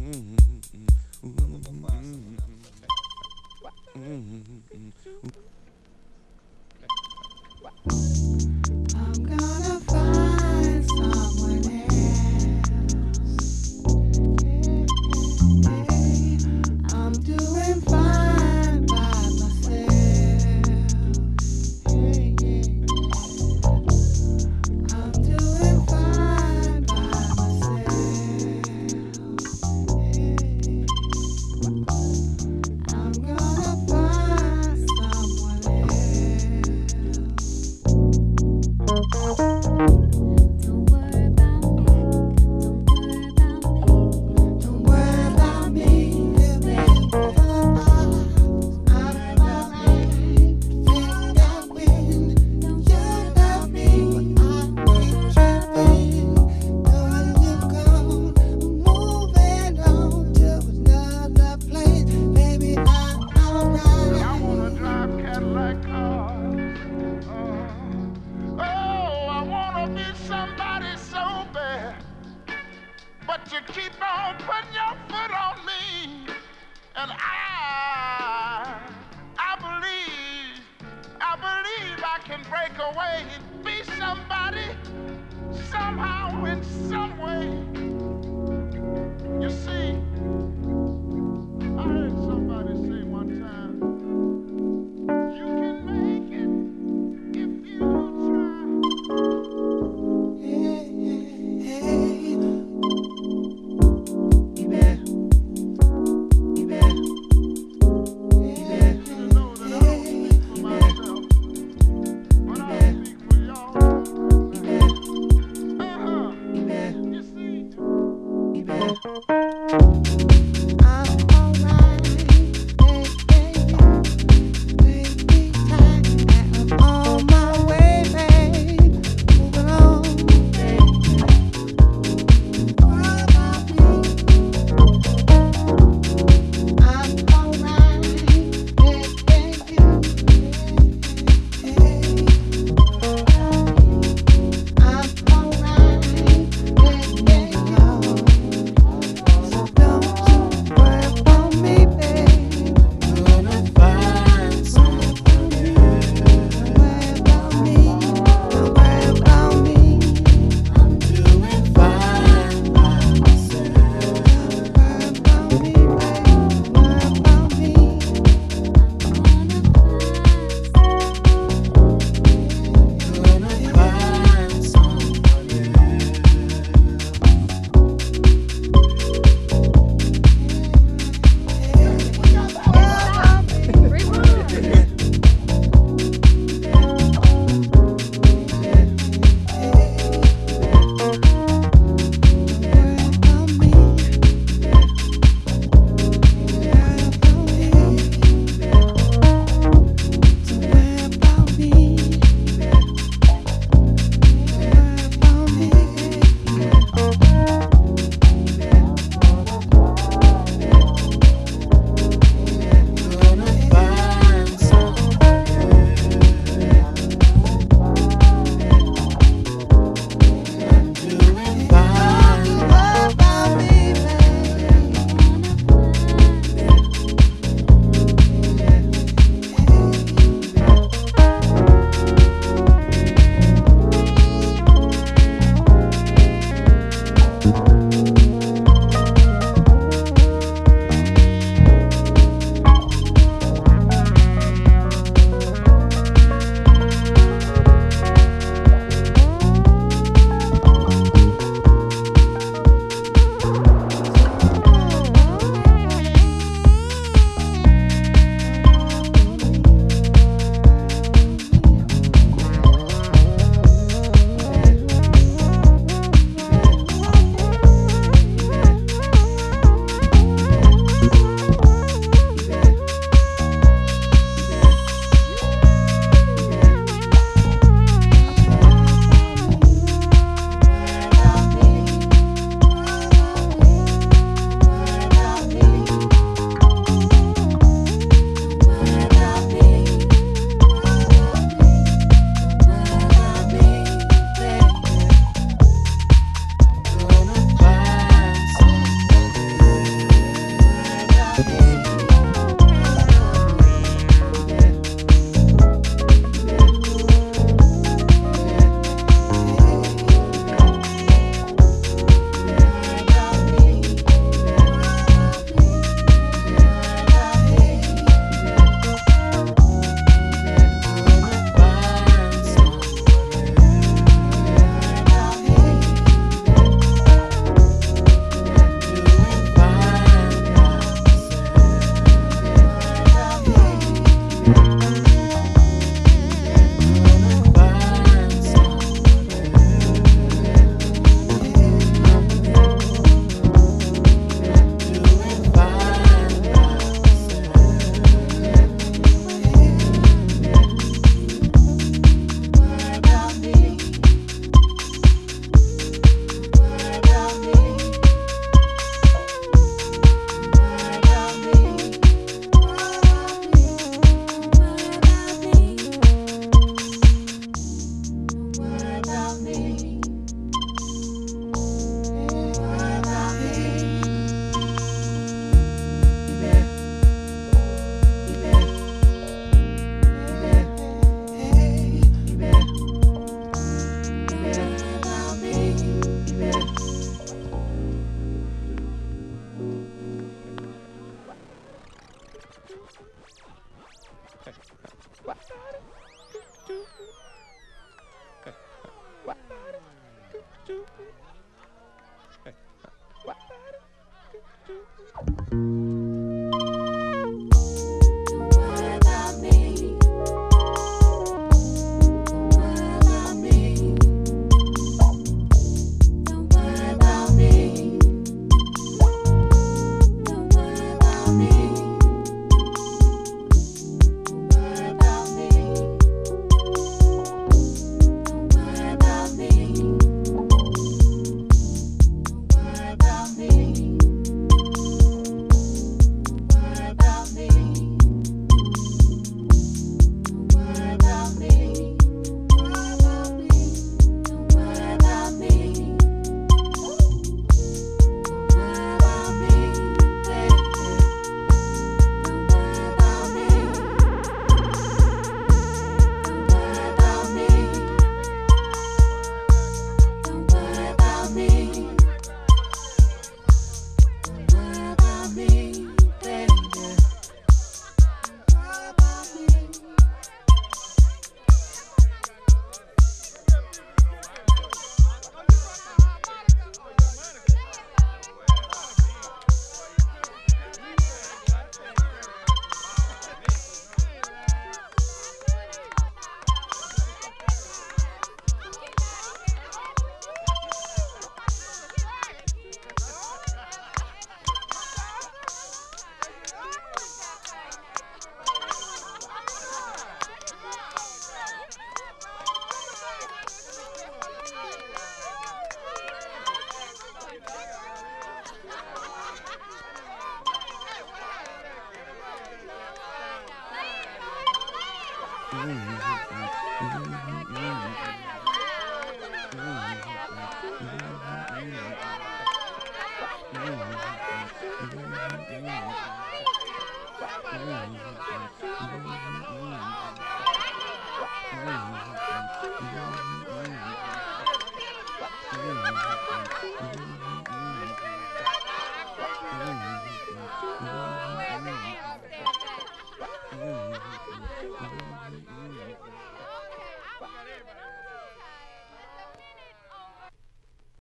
I'm gonna find someone else. I'm doing fine by myself. I'm doing fine by myself. I'm gonna find someone else. Don't worry about me. Don't worry about me. I'm alright. Think I win. Don't worry about me. I ain't tripping. Knowing you're gone. Moving on to another place. Baby, I'm alright. I wanna drive Cadillac cars. Oh, I wanna be somebody so bad. But you keep on putting your foot on me. And I believe I can break away and be somebody somehow in some way. You see, I heard somebody say one time, you can make it if you try. You know that I don't speak for myself, but I speak for y'all. You see. Don't